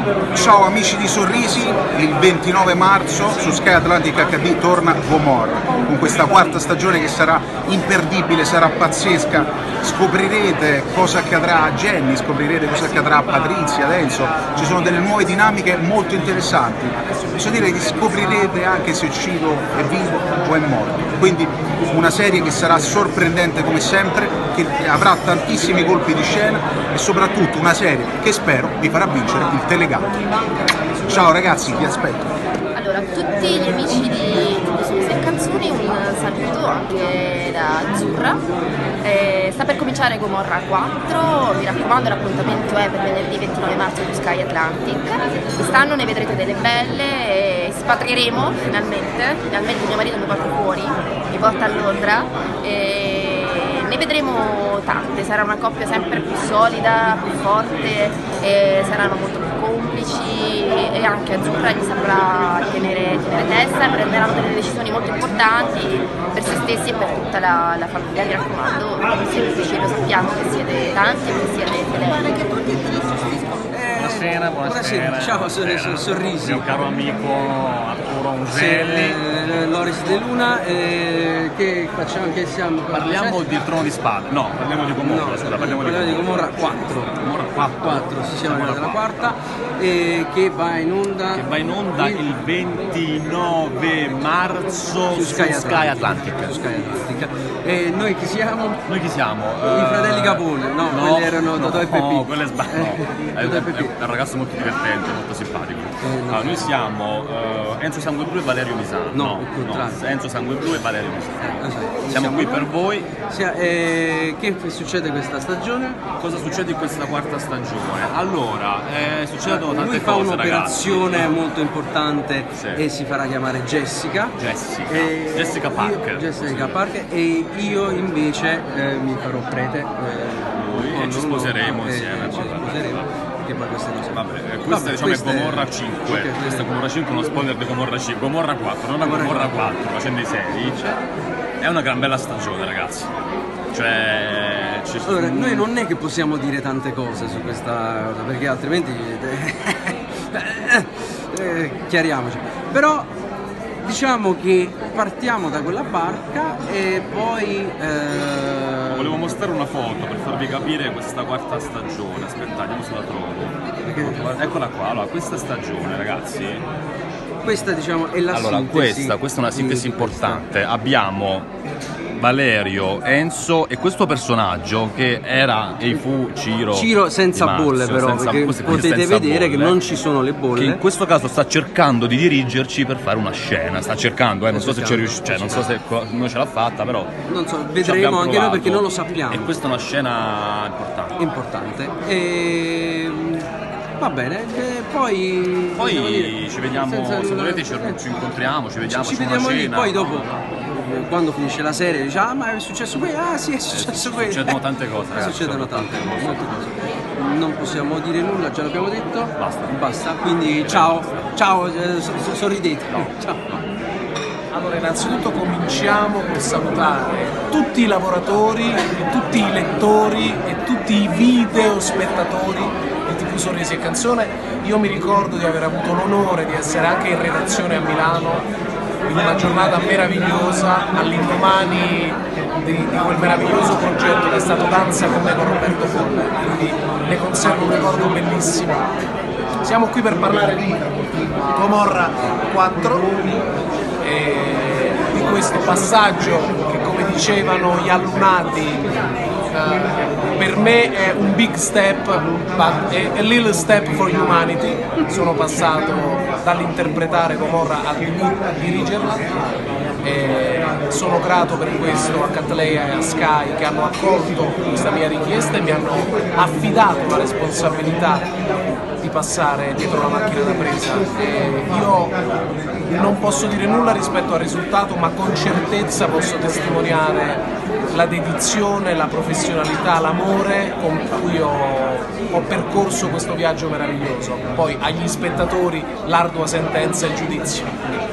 Ciao amici di Sorrisi, il 29 marzo su Sky Atlantic HD torna Gomorra, con questa quarta stagione che sarà imperdibile, sarà pazzesca. Scoprirete cosa accadrà a Jenny, scoprirete cosa accadrà a Patrizia, ad Enzo, ci sono delle nuove dinamiche molto interessanti. Posso dire che scoprirete anche se Ciro è vivo o è morto. Quindi una serie che sarà sorprendente come sempre, che avrà tantissimi colpi di scena e soprattutto una serie che spero vi farà vincere il Telegatto. Ciao ragazzi, vi aspetto. Allora, a tutti gli amici di Sorrisi e Canzoni un saluto anche da Azzurra. Sta per cominciare Gomorra 4, mi raccomando l'appuntamento è per venerdì 29 marzo su Sky Atlantic. Quest'anno ne vedrete delle belle, espatrieremo finalmente mio marito mi porta fuori, mi porta a Londra. Ne vedremo tante, sarà una coppia sempre più solida, più forte, saranno molto più complici e anche Azzurra gli saprà tenere testa e prenderanno delle decisioni molto importanti per se stessi e per tutta la famiglia. Mi raccomando, siete vicini, lo sappiamo che siete tanti e che siete fedeli. Buonasera, ciao Sorrisi. Il mio caro amico Arturo Unzelli. Loris De Luna, che facciamo, che siamo? Parliamo di Trono di Spade, no, parliamo di Gomorra, parliamo di Gomorra 4. Gomorra 4, sì, siamo arrivati alla quarta, che va in onda il 29 marzo su Sky Atlantic. E noi chi siamo? I fratelli Capone, no, quelli erano Totò e Peppino. No, quello è sbagliato. È un ragazzo molto divertente, molto simpatico. Allora, noi siamo Enzo Sangue Blu e Valerio Misano. No, Enzo Sangue Blu e Valerio Misano. Siamo qui per voi. Che succede questa stagione? Cosa succede in questa quarta stagione? Allora, succedono tante lui fa cose, un'operazione ragazzi. molto importante, sì. E si farà chiamare Jessica Parker. Jessica Parker, e io invece mi farò prete. Ci sposeremo insieme. Che poi queste cose. Questa diciamo è Gomorra 5. Okay, questa è Gomorra 5, uno spoiler di Gomorra 5. Gomorra 4, non la Gomorra 4, facendo i seri. È una gran bella stagione, ragazzi. Cioè, allora, noi non è che possiamo dire tante cose su questa cosa, perché altrimenti chiariamoci. Però diciamo che partiamo da quella barca e poi volevo mostrare una foto per farvi capire questa quarta stagione. Aspetta, vediamo se la trovo. Eccola qua. Allora, questa stagione, ragazzi, questa diciamo è la sintesi. Questa è una sintesi importante. Abbiamo Valerio, Enzo e questo personaggio che era e fu Ciro senza bolle, però perché potete vedere che non ci sono le bolle, che in questo caso sta cercando di dirigerci per fare una scena, non so se ci riuscirà, non so se noi ce l'ha fatta, però non so, vedremo anche noi perché non lo sappiamo, e questa è una scena importante. E va bene, poi ci vediamo, se volete ci incontriamo, ci vediamo lì, poi dopo quando finisce la serie dice ma è successo qui, sì è successo qui. Succedono tante cose, ragazzi. Succedono tante cose, molte cose. Non possiamo dire nulla, già l'abbiamo detto. Basta. Quindi ciao, sorridete. Ciao. Allora, innanzitutto cominciamo per salutare tutti i lavoratori, tutti i lettori e tutti i video spettatori di TV Sorrisi e Canzone. Io mi ricordo di aver avuto l'onore di essere anche in redazione a Milano in una giornata meravigliosa, all'indomani di quel meraviglioso progetto che è stato Danza con me con Roberto Folle, quindi ne conservo un ricordo bellissimo. Siamo qui per parlare di Gomorra 4 e di questo passaggio che, come dicevano gli allunati, per me è un big step, but a little step for humanity. Sono passato dall'interpretare Gomorra a dirigerla e sono grato per questo a Cattleya e a Sky che hanno accolto questa mia richiesta e mi hanno affidato la responsabilità di passare dietro la macchina da presa. Io non posso dire nulla rispetto al risultato, ma con certezza posso testimoniare la dedizione, la professionalità, l'amore con cui ho percorso questo viaggio meraviglioso. Poi agli spettatori l'ardua sentenza e il giudizio.